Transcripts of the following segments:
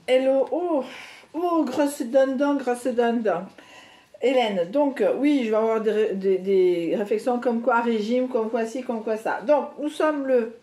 Hello, oh, grosse dindon, grosse dindon. Hélène, donc oui, je vais avoir des réflexions comme quoi régime, comme quoi ci, comme quoi ça. Donc, nous sommes le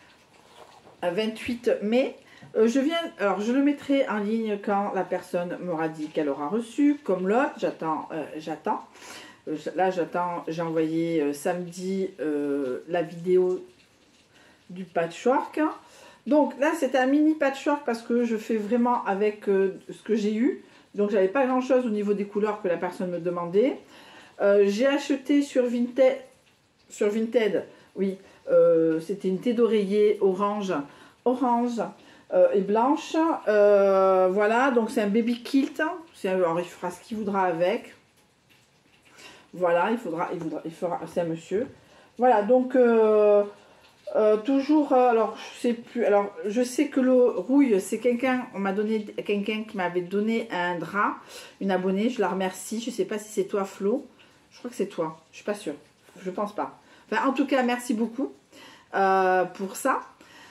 28 mai. Alors je le mettrai en ligne quand la personne m'aura dit qu'elle aura reçu, comme l'autre, j'attends. Là, j'attends, j'ai envoyé samedi la vidéo du patchwork. Donc là, c'était un mini patchwork parce que je fais vraiment avec ce que j'ai eu. Donc, j'avais pas grand chose au niveau des couleurs que la personne me demandait. J'ai acheté sur Vinted, oui, c'était une thé d'oreiller orange et blanche. Voilà, donc c'est un baby kilt. Alors, il fera ce qu'il voudra avec. Voilà, il fera, c'est un monsieur. Voilà, donc toujours, alors je sais plus, alors je sais que le rouille, c'est quelqu'un, quelqu'un qui m'avait donné un drap, une abonnée, je la remercie, je sais pas si c'est toi Flo, je crois que c'est toi, je suis pas sûre, je pense pas. Enfin, en tout cas, merci beaucoup pour ça.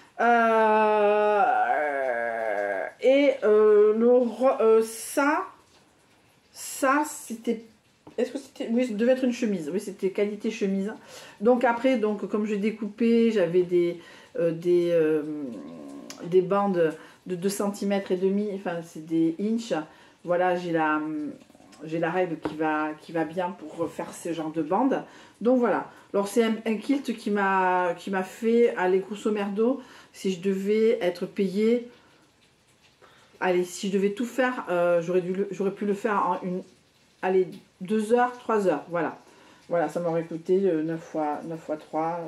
Ça c'était, est-ce que c'était, oui, ça devait être une chemise, oui, c'était qualité chemise. Donc après, donc comme j'ai découpé, j'avais des bandes de 2 cm et demi, enfin c'est des inches. Voilà, j'ai la règle qui va bien pour faire ce genre de bandes. Donc voilà, alors c'est un kilt qui m'a fait, allez, grosso merdo, si je devais être payée, allez, si je devais tout faire, j'aurais pu le faire en allez, 2 heures, 3 heures, voilà. Voilà, ça m'aurait coûté 9 fois 3,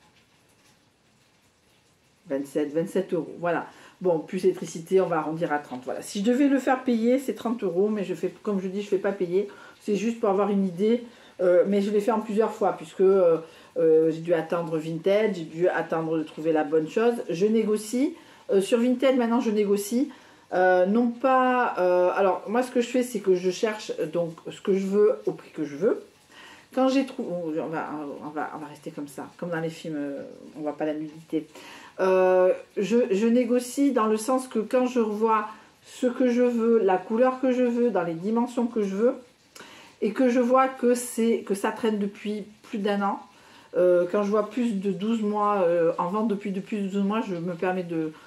27 euros, voilà. Bon, plus l'électricité, on va arrondir à 30, voilà. Si je devais le faire payer, c'est 30 euros, mais je fais, comme je dis, je ne fais pas payer. C'est juste pour avoir une idée, mais je l'ai fait en plusieurs fois, puisque j'ai dû attendre Vinted, j'ai dû attendre de trouver la bonne chose. Je négocie. Sur Vinted, maintenant, je négocie. Non pas... alors, moi, ce que je fais, c'est que je cherche donc ce que je veux au prix que je veux. Quand j'ai trouvé... on va rester comme ça, comme dans les films, on ne voit pas la nudité. Je négocie dans le sens que quand je revois ce que je veux, la couleur que je veux, dans les dimensions que je veux, et que je vois que ça traîne depuis plus d'1 an, quand je vois plus de 12 mois en vente depuis plus de 12 mois, je me permets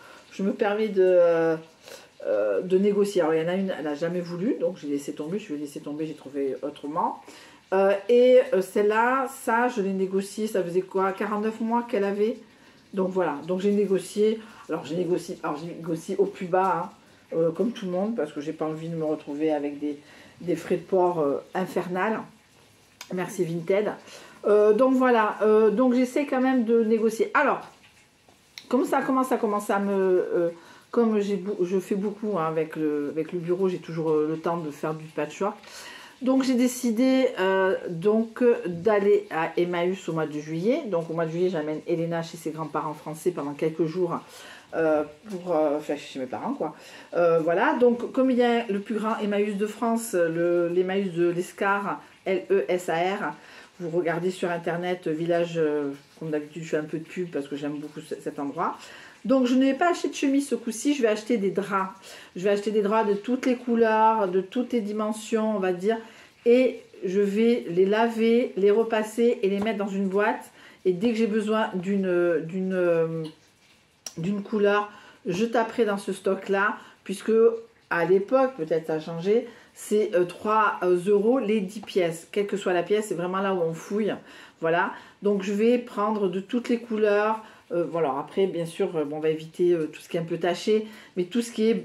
de négocier. Alors il y en a une, elle n'a jamais voulu, donc j'ai laissé tomber, je vais laisser tomber, j'ai trouvé autrement. Celle-là, ça je l'ai négocié, ça faisait quoi, 49 mois qu'elle avait. Donc voilà, donc j'ai négocié, alors j'ai négocié au plus bas, hein, comme tout le monde, parce que j'ai pas envie de me retrouver avec des frais de port infernales. Merci Vinted. Donc voilà, donc j'essaie quand même de négocier. Alors, comme ça commence à me... comme je fais beaucoup hein, avec le bureau, j'ai toujours le temps de faire du patchwork. Donc j'ai décidé d'aller à Emmaüs au mois de juillet. Donc au mois de juillet, j'amène Elena chez ses grands-parents français pendant quelques jours enfin chez mes parents quoi. Voilà, donc comme il y a le plus grand Emmaüs de France, l'Emmaüs de l'Escar, L-E-S-A-R, vous regardez sur internet, village, comme d'habitude je fais un peu de pub parce que j'aime beaucoup cet endroit. Donc je ne vais pas acheter de chemise ce coup-ci, je vais acheter des draps. Je vais acheter des draps de toutes les couleurs, de toutes les dimensions, on va dire. Et je vais les laver, les repasser et les mettre dans une boîte. Et dès que j'ai besoin d'une couleur, je taperai dans ce stock-là. Puisque à l'époque, peut-être ça a changé, c'est 3 euros les 10 pièces. Quelle que soit la pièce, c'est vraiment là où on fouille. Voilà, donc je vais prendre de toutes les couleurs. Voilà, après, bien sûr, on va éviter tout ce qui est un peu taché, mais tout ce qui est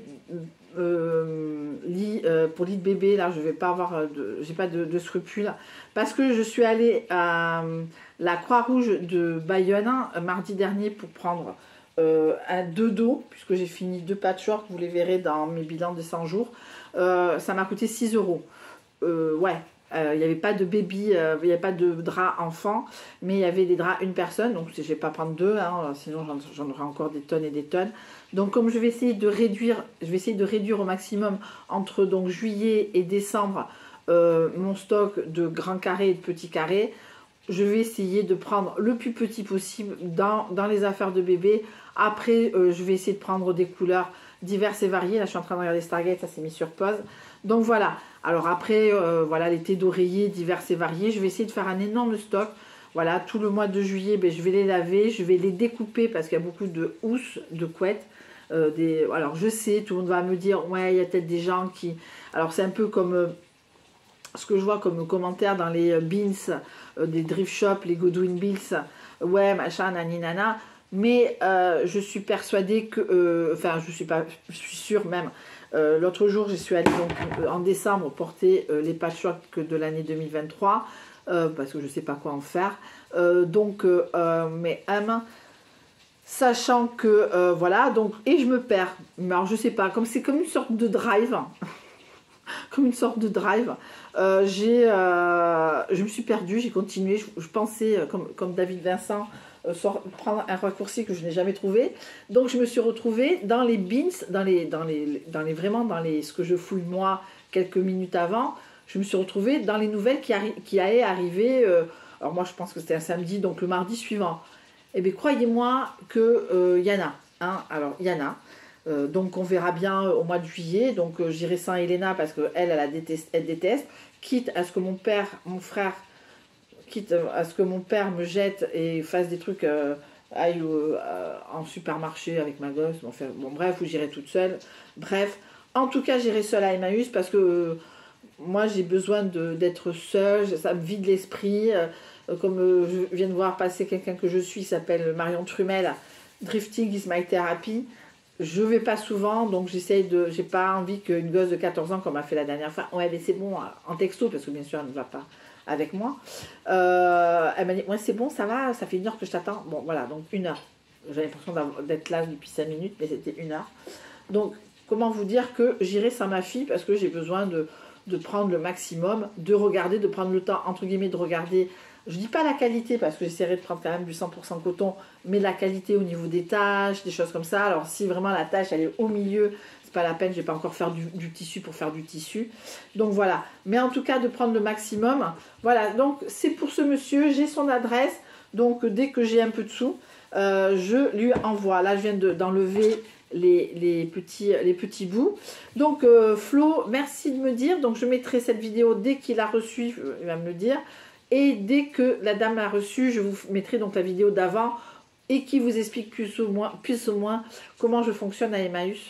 pour lit de bébé, là, je vais pas avoir, j'ai pas de scrupules, parce que je suis allée à la Croix-Rouge de Bayonne mardi dernier pour prendre un 2 dos, puisque j'ai fini 2 patchwork, vous les verrez dans mes bilans de 100 jours. Ça m'a coûté 6 euros. Ouais. Il n'y avait pas de baby, il n'y avait pas de drap enfant, mais il y avait des draps une personne, donc je ne vais pas prendre 2, hein, sinon j'en aurai encore des tonnes et des tonnes. Donc comme je vais essayer de réduire, au maximum entre donc juillet et décembre mon stock de grands carrés et de petits carrés, je vais essayer de prendre le plus petit possible dans les affaires de bébé. Après, je vais essayer de prendre des couleurs divers et variés. Là, je suis en train de regarder Stargate, ça s'est mis sur pause. Donc voilà. Alors après, voilà, les thés d'oreiller divers et variés. Je vais essayer de faire un énorme stock. Voilà, tout le mois de juillet, ben, je vais les laver, je vais les découper parce qu'il y a beaucoup de housses, de couettes. Alors je sais, tout le monde va me dire, ouais, il y a peut-être des gens qui... Alors c'est un peu comme ce que je vois comme commentaire dans les beans, des drift shops, les Godwin Bills, ouais, machin, nani, nana. Mais je suis persuadée que... enfin, je suis sûre même. L'autre jour, je suis allée donc, en décembre porter les patchwork de l'année 2023. Parce que je ne sais pas quoi en faire. Mes M, sachant que, voilà, donc, et je me perds. Mais alors, je sais pas, comme c'est comme une sorte de drive, comme une sorte de drive, je me suis perdue, j'ai continué, je pensais, comme David Vincent, prendre un raccourci que je n'ai jamais trouvé. Donc, je me suis retrouvée dans les beans, vraiment dans les, ce que je fouille moi, quelques minutes avant. Je me suis retrouvée dans les nouvelles qui allaient arriver. Alors moi, je pense que c'était un samedi, donc le mardi suivant. Eh bien, croyez-moi qu'il y en a. Hein, alors, il y en a. Donc, on verra bien au mois de juillet. Donc, j'irai sans Elena parce qu'elle, elle déteste. Quitte à ce que mon frère, quitte à ce que mon père me jette et fasse des trucs, aille en supermarché avec ma gosse. Bon, bref, ou j'irai toute seule. Bref, en tout cas, j'irai seule à Emmaüs parce que... moi, j'ai besoin d'être seule, ça me vide l'esprit. Comme je viens de voir passer quelqu'un que je suis, il s'appelle Marion Trumel, Drifting is my therapy. Je vais pas souvent, donc j'ai pas envie qu'une gosse de 14 ans, comme a fait la dernière fois, ouais, mais c'est bon, en texto, parce que bien sûr, elle ne va pas avec moi. Elle m'a dit, ouais, c'est bon, ça va, ça fait 1 heure que je t'attends. Bon, voilà, donc 1 heure. J'avais l'impression d'être là depuis 5 minutes, mais c'était 1 heure. Donc, comment vous dire que j'irai sans ma fille, parce que j'ai besoin de prendre le maximum, de regarder, de prendre le temps, entre guillemets, de regarder. Je dis pas la qualité, parce que j'essaierai de prendre quand même du 100% coton, mais la qualité au niveau des taches, des choses comme ça. Alors, si vraiment la tache, elle est au milieu, c'est pas la peine, je vais pas encore faire du tissu pour faire du tissu. Donc, voilà. Mais en tout cas, de prendre le maximum. Voilà, donc, c'est pour ce monsieur, j'ai son adresse. Donc, dès que j'ai un peu de sous, je lui envoie. Là, je viens d'enlever... les petits bouts. Donc Flo, merci de me dire. Donc je mettrai cette vidéo dès qu'il a reçu, il va me le dire. Et dès que la dame a reçu, je vous mettrai donc la vidéo d'avant et qui vous explique plus ou moins comment je fonctionne à Emmaüs,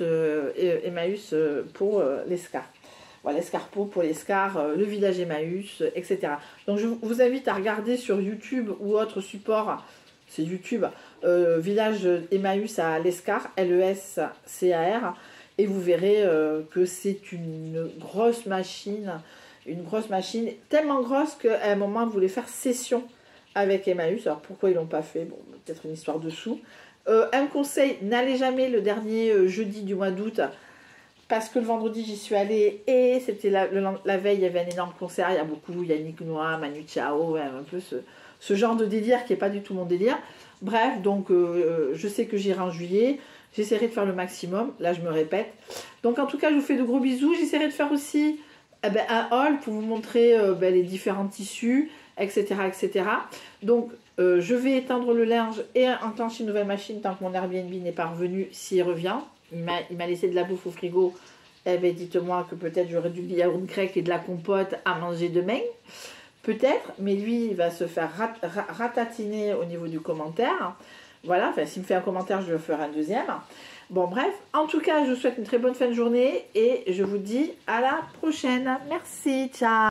pour l'escar. Voilà, l'escarpot pour l'escar, le village Emmaüs, etc. Donc je vous invite à regarder sur YouTube ou autre support. C'est YouTube, village Emmaüs à l'Escar, Lescar, et vous verrez que c'est une grosse machine, tellement grosse qu'à un moment, vous voulez faire session avec Emmaüs. Alors pourquoi ils l'ont pas fait? Bon, peut-être une histoire de sous. Un conseil, n'allez jamais le dernier jeudi du mois d'août, parce que le vendredi, j'y suis allée, et c'était la veille, il y avait un énorme concert, il y a beaucoup, Yannick Noah, Manu Chao, un peu ce genre de délire qui n'est pas du tout mon délire. Bref, donc je sais que j'irai en juillet. J'essaierai de faire le maximum. Là, je me répète. Donc, en tout cas, je vous fais de gros bisous. J'essaierai de faire aussi un haul pour vous montrer les différents tissus, etc. etc. Donc, je vais éteindre le linge et enclencher une nouvelle machine tant que mon Airbnb n'est pas revenu, s'il revient. Il m'a laissé de la bouffe au frigo. Eh bien, dites-moi que peut-être j'aurai du yaourt grec et de la compote à manger demain. Peut-être, mais lui, il va se faire ratatiner au niveau du commentaire. Voilà, enfin, s'il me fait un commentaire, je le ferai un deuxième. Bon, bref, en tout cas, je vous souhaite une très bonne fin de journée et je vous dis à la prochaine. Merci, ciao.